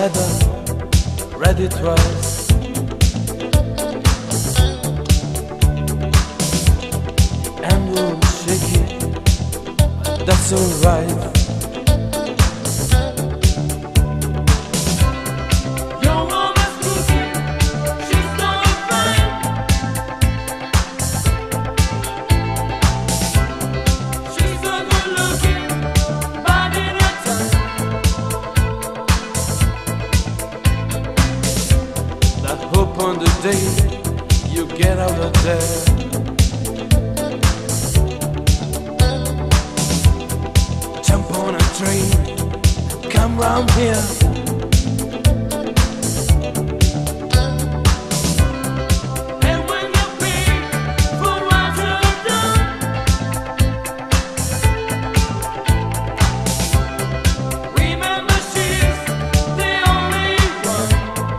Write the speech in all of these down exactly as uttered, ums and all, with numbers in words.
leather, ready twice. And we'll shake it, that's alright. On the day you get out of there, jump on a train, come round here. And when you pay for what you've done, remember she's the only one.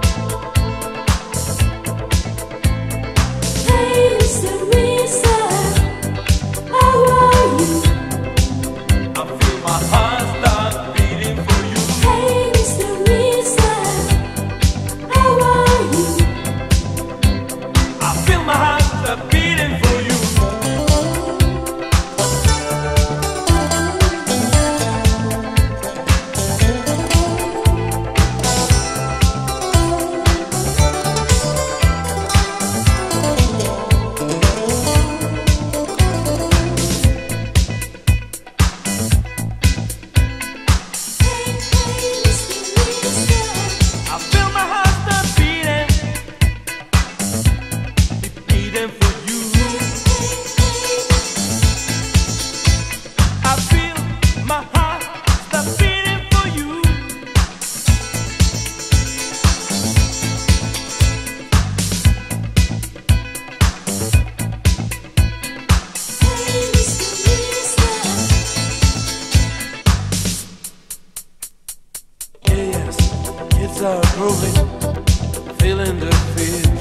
Kids are grooving, feeling the feet.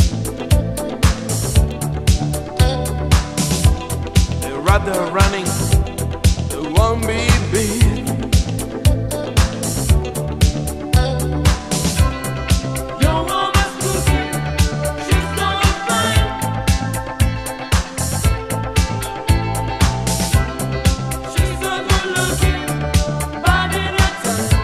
They're rather running, they won't be beat. Your woman's cooking, she's doing fine. She's a good looking, body that's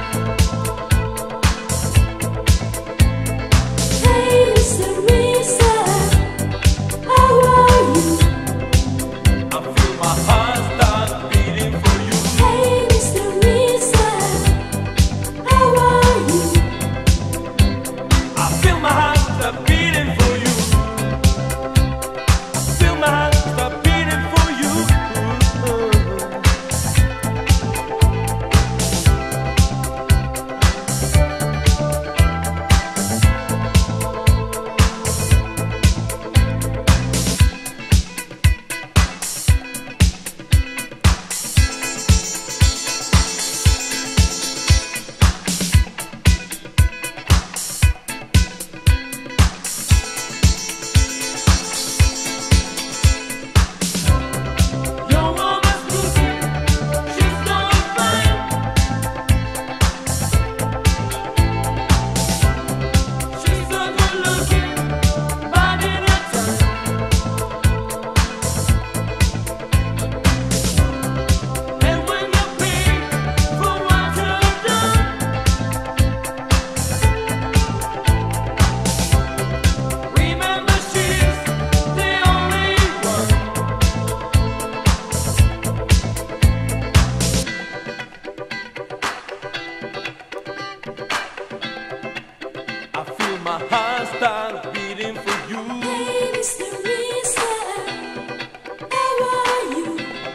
my heart start beating for you. Pain is the reason I want you.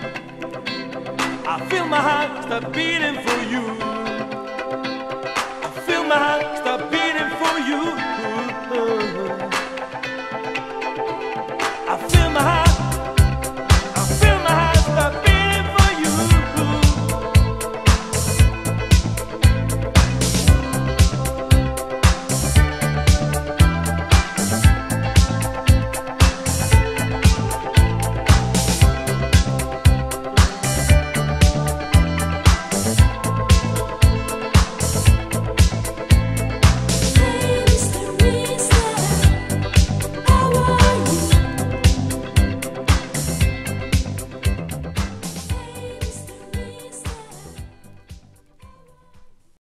I feel my heart start beating for you. I feel my heart start beating for you.